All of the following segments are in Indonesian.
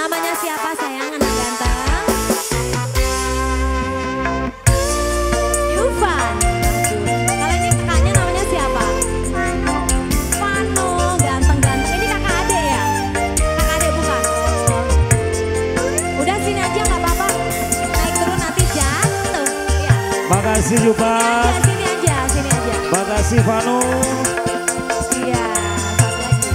Namanya siapa sayang anak ganteng? Yufan. Kalau ini kakaknya namanya siapa? Vano, ganteng-ganteng. Ini kakak adik ya? Kakak adik bukan? Oh. Udah sini aja nggak apa-apa. Naik turun nanti jatuh. Ya. Makasih Yufan. Sini aja, sini aja. Makasih Vano. Iya, satu lagi.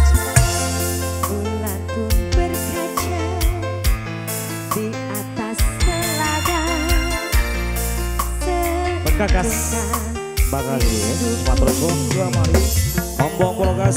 Bulan pun berkaca di atas telaga. Berkakas. Makasih ya. Patroso dua mari. Ombong pologas.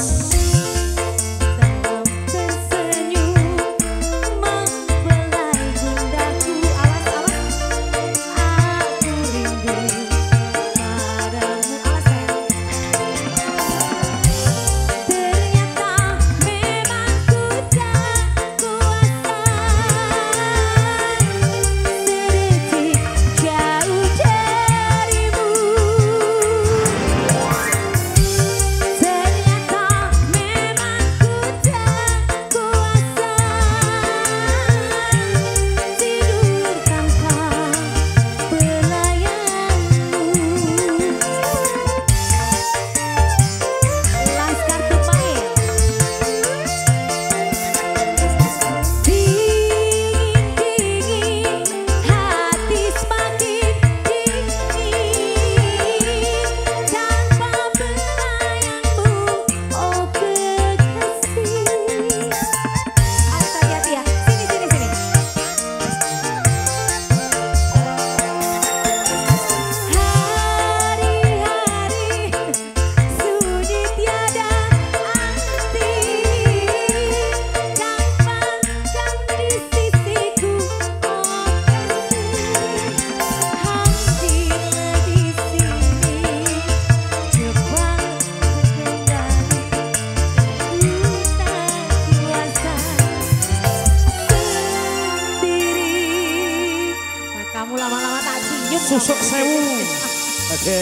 Susuk sewu. Oke.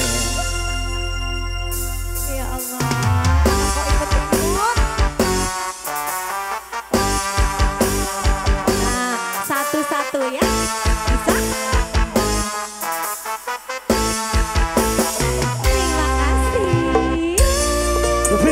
Ya Allah. Kok ikut-ikut? Nah, satu-satu ya. Bisa? Terima kasih. Rufik.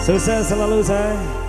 Sukses selalu saya.